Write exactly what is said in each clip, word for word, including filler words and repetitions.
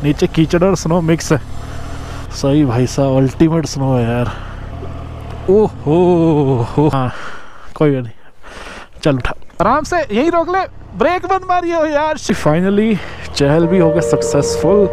नीचे कीचड़ और स्नो मिक्स है। सही भाई साहब, अल्टीमेट स्नो है यार। ओहो हो, हाँ कोई बात नहीं, चल उठा आराम से, यही रोक ले, ब्रेक बंद मारी हो यार। फाइनली चहल भी हो गया सक्सेसफुल।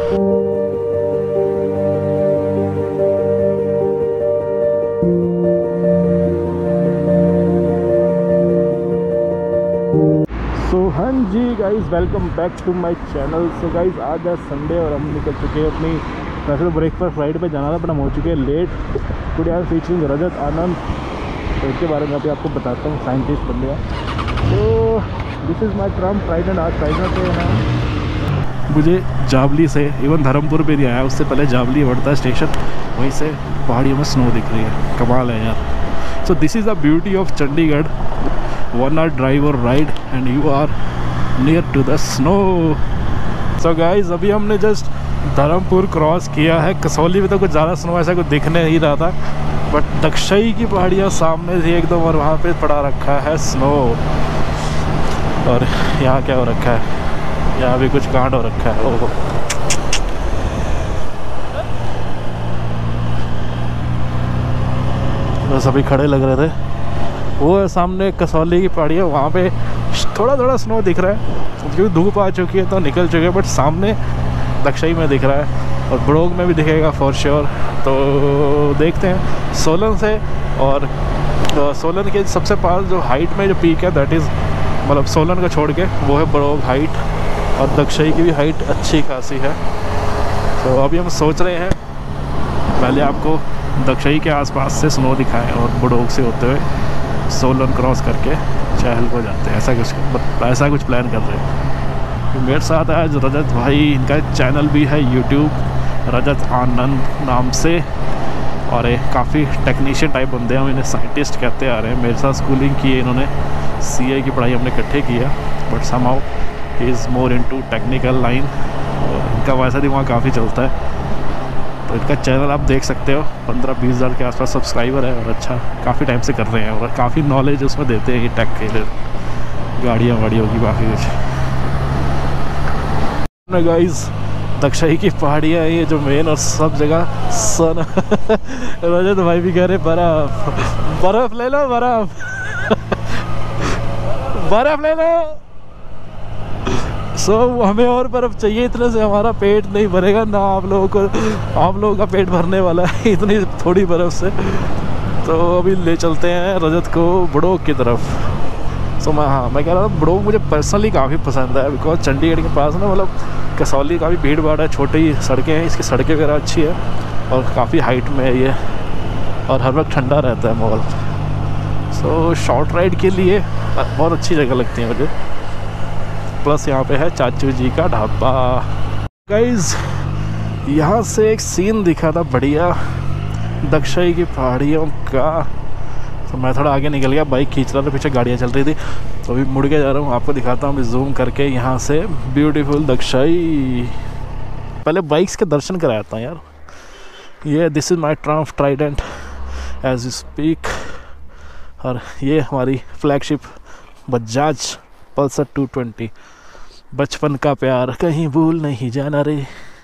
सो हाँ जी guys, welcome back to my channel. So guys आज है संडे और हम निकल चुके हैं अपनी वैसे ब्रेकफास्ट राइड पे जाना था, पर हम हो चुके हैं late. Today I am featuring Rajat Anand, तो इसके बारे में अभी आपको बताता हूँ। साइंटिस्ट बन गया। तो this is my Triumph Trident. आज ट्राइडेंट पे हैं। मुझे जावली से इवन धर्मपुर पे नहीं आया, उससे पहले जावली बढ़ता है स्टेशन, वहीं से पहाड़ियों में स्नो दिख रही है। कमाल है यार। So this is the beauty of Chandigarh. One hour drive और ride and you are near to the snow. So guys अभी हमने जस्ट धर्मपुर क्रॉस किया है। कसौली में तो कुछ ज़्यादा स्नो ऐसा कुछ दिखने नहीं रहा था, बट दक्षई की पहाड़ियाँ सामने थी एकदम, और वहाँ पे पड़ा रखा है स्नो। और यहाँ क्या हो रखा है, यहाँ भी कुछ कांड हो रखा है। ओहो, बस अभी खड़े लग रहे थे। वो है सामने कसौली की पहाड़ी है, वहाँ पे थोड़ा थोड़ा स्नो दिख रहा है क्योंकि धूप आ चुकी है तो निकल चुके हैं, बट सामने दक्षई में दिख रहा है और ब्रोग में भी दिखेगा फॉर श्योर। तो देखते हैं सोलन से, और सोलन के सबसे पास जो हाइट में जो पीक है दैट इज़, मतलब सोलन को छोड़ के वो है ब्रोग हाइट, और दक्षई की भी हाइट अच्छी खासी है। तो अभी हम सोच रहे हैं पहले आपको दक्षई के आसपास से स्नो दिखाएं और ब्रोग से होते हुए सोलन क्रॉस करके चहल को जाते हैं। ऐसा कुछ ऐसा कुछ प्लान कर रहे हैं। मेरे साथ आज रजत भाई, इनका चैनल भी है यूट्यूब रजत आनंद नाम से, और एक काफ़ी टेक्नीशियन टाइप बंदे हैं, हम इन्हें साइंटिस्ट कहते आ रहे हैं। मेरे साथ स्कूलिंग की है इन्होंने, सीए की पढ़ाई हमने इकट्ठे किया, but somehow he is more into technical line. इनका वैसा दिमाग काफ़ी चलता है। तो इनका चैनल आप देख सकते हो, पंद्रह बीस हज़ार के आसपास सब्सक्राइबर है, और अच्छा काफ़ी टाइम से कर रहे हैं, और काफ़ी नॉलेज उसमें देते हैं ये टेक के लिए, गाड़ियाँ वाड़ियों की काफ़ी कुछ। गाइस दक्षई की पहाड़ियाँ ये जो मेन, और सब जगह सन रजत भाई भी कह रहे बर्फ बर्फ ले लो, बर्फ बर्फ ले लो। सो so, हमें और बर्फ़ चाहिए, इतने से हमारा पेट नहीं भरेगा ना, आप लोगों को आप लोगों का पेट भरने वाला है इतनी थोड़ी बर्फ़ से। तो अभी ले चलते हैं रजत को ब्रोग की तरफ। सो so, मैं हाँ मैं कह रहा था ब्रोग मुझे पर्सनली काफ़ी पसंद है, बिकॉज चंडीगढ़ के पास ना, मतलब कसौली काफ़ी भीड़ भाड़ है, छोटी सड़कें हैं, इसकी सड़कें वगैरह अच्छी है और काफ़ी हाइट में है ये, और हर वक्त ठंडा रहता है माहौल। सो शॉर्ट राइड के लिए बहुत अच्छी जगह लगती है मुझे। प्लस यहाँ पे है चाचू जी का ढाबा। गाइज यहाँ से एक सीन दिखा था बढ़िया दक्षई की पहाड़ियों का। तो मैं थोड़ा आगे निकल गया, बाइक खींच रहा था, पीछे गाड़ियाँ चल रही थी, तो अभी मुड़ के जा रहा हूँ, आपको दिखाता हूँ जूम करके यहाँ से ब्यूटीफुल दक्षई। पहले बाइक्स के दर्शन कराया था यार। ये this is my Triumph Trident as you speak, और ये हमारी flagship Bajaj Pulsar two twenty. बचपन का प्यार कहीं भूल नहीं जाना रे।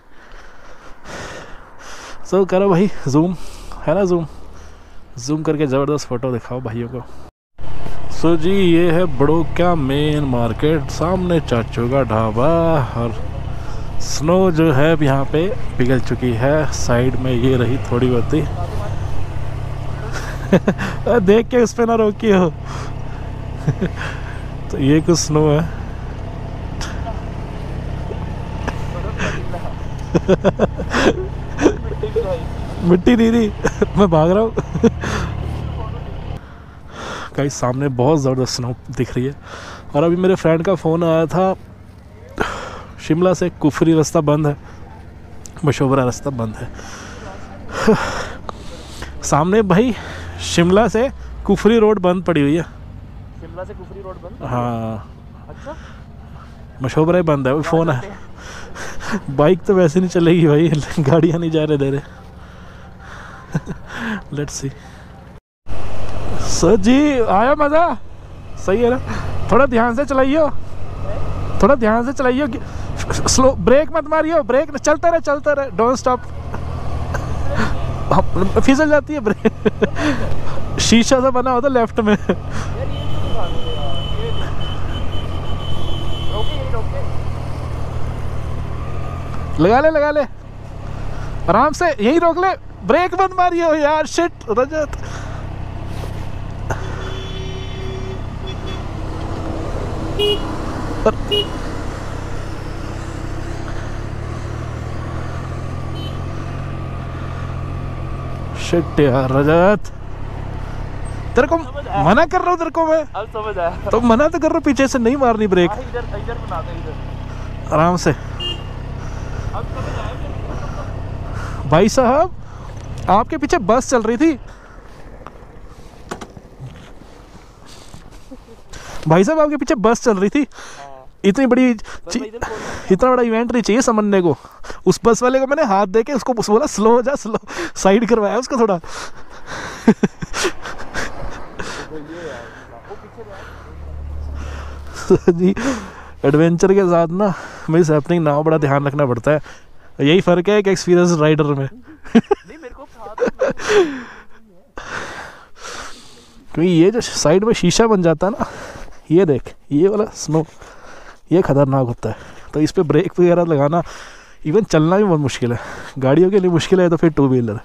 सो so, करो भाई जूम, है ना, जूम जूम करके ज़बरदस्त फ़ोटो दिखाओ भाइयों को। सो so, जी ये है ब्रोग का मेन मार्केट, सामने चाचू का ढाबा, और स्नो जो है अब यहाँ पे पिघल चुकी है। साइड में ये रही थोड़ी बहुत ही देख के उस पर ना रोकी हो तो ये कुछ स्नो है मिट्टी नहीं रही मैं भाग रहा हूँ कहीं सामने बहुत ज़बरदस्त स्नो दिख रही है। और अभी मेरे फ्रेंड का फ़ोन आया था, शिमला से कुफरी रास्ता बंद है, मशोबरा रास्ता बंद है। सामने भाई शिमला से कुफरी रोड बंद पड़ी हुई है। शिमला से कुफरी रोड बंद? हाँ अच्छा, मशोबरा ही बंद है। वो फ़ोन है बाइक तो वैसे नहीं चलेगी भाई, गाड़ियाँ नहीं जा रहे दे रहे। Let's see. सर जी आया मज़ा? सही है ना? थोड़ा ध्यान से चलाइए, थोड़ा ध्यान से चलाइए। स्लो ब्रेक मत मारियो, ब्रेक चलता रहे चलता रहे, डोंट स्टॉप। फिसल जाती है ब्रेक। शीशा से बना होता लेफ्ट में। लगा ले लगा ले आराम से, यही रोक ले, ब्रेक मत मारियो यार। शिट रजत, शिट यार रजत, तेरे को मना कर रहा हूँ, तेरे को मैं अब समझ आया। तो मना तो कर रहा हूँ, पीछे से नहीं मारनी ब्रेक। हाँ, इधर इधर बना दे, इधर आराम से। अब समझ आया। भाई साहब आपके पीछे बस चल रही थी। भाई साहब आपके पीछे बस चल रही थी। हाँ। इतनी बड़ी पर मैं इधर बोल रहा हूँ। इतना बड़ा इवेंट नहीं चाहिए समझने को। उस बस वाले को मैंने हाथ दे के उसको बोला स्लो हो जा, स्लो साइड करवाया उसको थोड़ा। जी एडवेंचर के साथ ना मिस हैपनिंग ना हो, बड़ा ध्यान रखना पड़ता है। यही फ़र्क है कि एक्सपीरियंस राइडर में। नहीं मेरे को क्योंकि ये जो साइड में शीशा बन जाता है ना, ये देख ये वाला स्नो, ये खतरनाक होता है। तो इस पे ब्रेक वगैरह लगाना, इवन चलना भी बहुत मुश्किल है। गाड़ियों के लिए मुश्किल है तो फिर टू व्हीलर,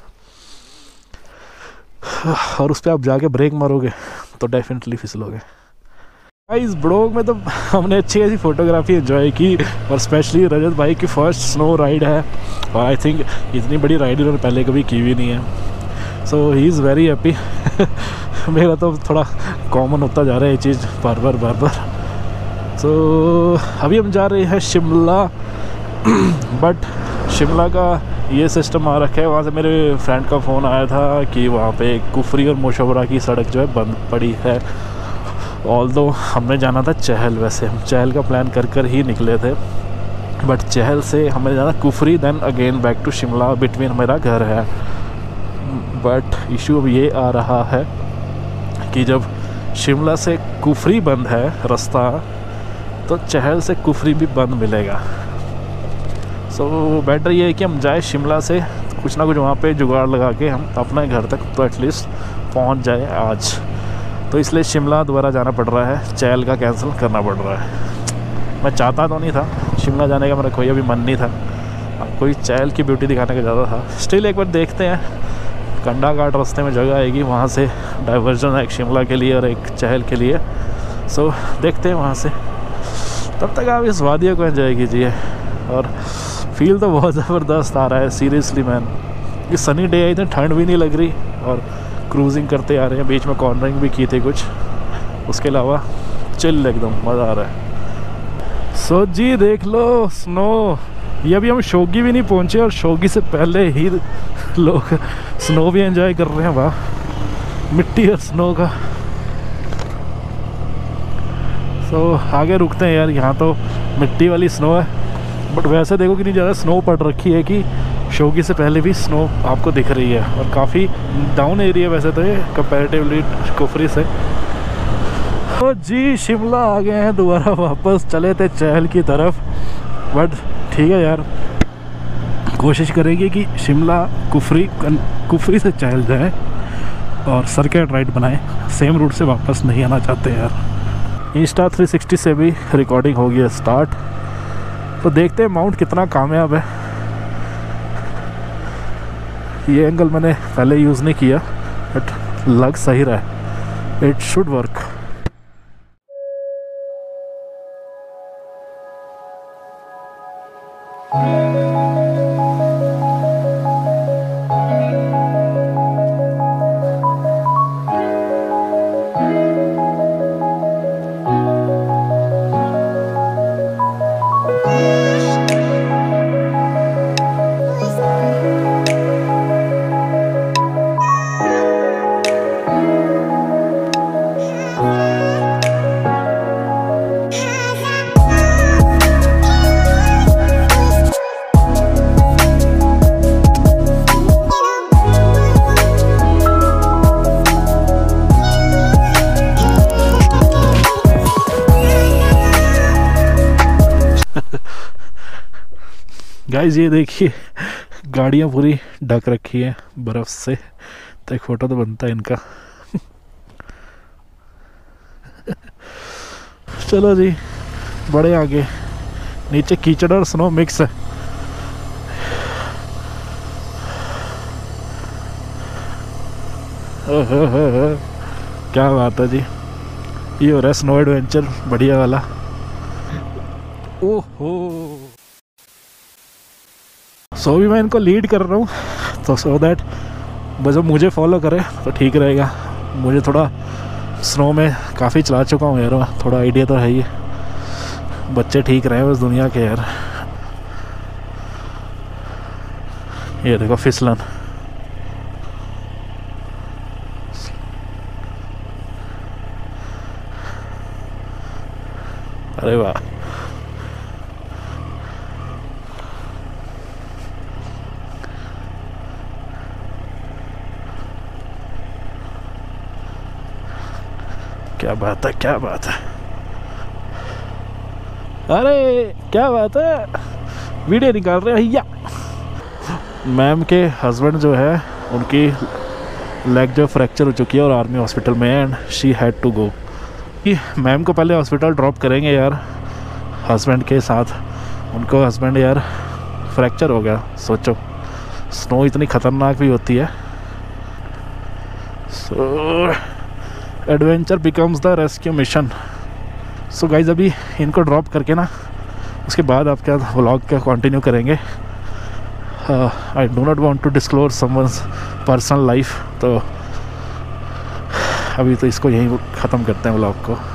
और उस पर आप जाके ब्रेक मारोगे तो डेफिनेटली फिसलोगे। इस ब्लॉग में तो हमने अच्छी ऐसी फोटोग्राफी एंजॉय की, और स्पेशली रजत भाई की फर्स्ट स्नो राइड है, और आई थिंक इतनी बड़ी राइड उन्होंने पहले कभी की भी नहीं है। So he is very happy. मेरा तो थोड़ा कॉमन होता जा रहा है ये चीज़ बार बार बार बार। सो so, अभी हम जा रहे हैं शिमला। बट शिमला का ये सिस्टम आ रखा है, वहाँ से मेरे फ्रेंड का फ़ोन आया था कि वहाँ पे कुफरी और मोशवरा की सड़क जो है बंद पड़ी है। ऑल्दो हमने जाना था चहल, वैसे हम चहल का प्लान कर कर ही निकले थे, बट चहल से हमें जाना Kufri, then again back to Shimla, between मेरा घर है। बट इशू अब ये आ रहा है कि जब शिमला से कुफरी बंद है रास्ता, तो चहल से कुफरी भी बंद मिलेगा। सो so, बेटर ये है कि हम जाए शिमला से, कुछ ना कुछ वहाँ पे जुगाड़ लगा के हम अपने घर तक तो एटलीस्ट पहुँच जाए आज। तो इसलिए शिमला दोबारा जाना पड़ रहा है, चहल का कैंसिल करना पड़ रहा है। मैं चाहता तो नहीं था शिमला जाने का, मेरा कोई अभी मन नहीं था, कोई चहल की ब्यूटी दिखाने का ज़्यादा था। स्टिल एक बार देखते हैं, कंडा घाट रास्ते में जगह आएगी, वहाँ से डाइवर्जन है एक शिमला के लिए और एक चहल के लिए। सो देखते हैं वहाँ से। तब तक आप इस वादियों को एंजॉय कीजिए, और फील तो बहुत ज़बरदस्त आ रहा है सीरियसली मैन। ये सनी डे है, इतनी ठंड भी नहीं लग रही, और क्रूजिंग करते आ रहे हैं, बीच में कॉर्नरिंग भी की थी कुछ, उसके अलावा चिल एकदम मज़ा आ रहा है। सो जी देख लो स्नो, ये अभी हम शोगी भी नहीं पहुँचे और शोगी से पहले ही लोग स्नो भी एंजॉय कर रहे हैं। वाह मिट्टी और स्नो का। सो आगे रुकते हैं यार, यहाँ तो मिट्टी वाली स्नो है, बट वैसे देखो कितनी ज़्यादा स्नो पड़ रखी है कि शोगी से पहले भी स्नो आपको दिख रही है, और काफ़ी डाउन एरिया वैसे तो ये कंपैरेटिवली कुफरी से। तो जी शिमला आ गए हैं दोबारा वापस, चले थे चहल की तरफ, बट ठीक है यार, कोशिश करेंगे कि शिमला कुफरी कुफरी से चहल जाए और सर्किट राइड बनाए, सेम रूट से वापस नहीं आना चाहते यार। इंस्टा थ्री सिक्सटी से भी रिकॉर्डिंग हो गई स्टार्ट, तो देखते हैं माउंट कितना कामयाब है। ये एंगल मैंने पहले यूज़ नहीं किया, बट लग सही रहा है, इट शुड वर्क। गाइस ये देखिए गाड़ियाँ पूरी ढक रखी है बर्फ़ से, तो एक फ़ोटो तो बनता है इनका। चलो जी बड़े आगे, नीचे कीचड़ और स्नो मिक्स है। क्या बात है जी, ये हो रहा है स्नो एडवेंचर बढ़िया वाला। ओहो सो भी मैं इनको लीड कर रहा हूँ, तो सो दैट बस मुझे फॉलो करे तो ठीक रहेगा। मुझे थोड़ा स्नो में काफ़ी चला चुका हूँ यार, थोड़ा आइडिया तो है ही। बच्चे ठीक रहे बस दुनिया के यार। ये देखो फिसलन, अरे वाह। क्या बात है, क्या बात है, अरे क्या बात है, वीडियो निकाल रहे हैं भैया। मैम के हस्बैंड जो है उनकी लेग जो फ्रैक्चर हो चुकी है और आर्मी हॉस्पिटल में, and she had to go. कि मैम को पहले हॉस्पिटल ड्रॉप करेंगे यार हस्बैंड के साथ। उनको हस्बैंड यार फ्रैक्चर हो गया, सोचो स्नो इतनी ख़तरनाक भी होती है। So adventure becomes the rescue mission. So guys अभी इनको ड्रॉप करके ना उसके बाद आपका व्लॉग का कंटिन्यू करेंगे। I do not want to disclose someone's personal life, तो अभी तो इसको यहीं ख़त्म करते हैं व्लॉग को।